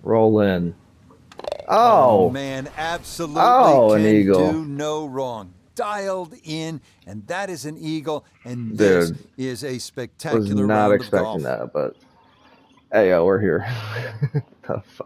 Roll in. Oh Oh, man, absolutely an can eagle. do no wrong. Dialed in, and that is an eagle, and this Dude, is a was spectacular not round of expecting golf. that, but hey, we're here. The fuck?